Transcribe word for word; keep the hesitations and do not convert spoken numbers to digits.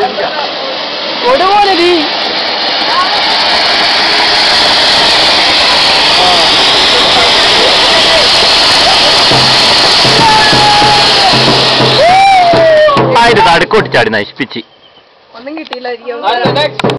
കൊടുപോലെ നീ ആയിട്ട് നടുക്കോട്ട് ചാടി നശിപ്പിച്ച് ഒന്നും കിട്ടിയില്ലായിരിക്കും.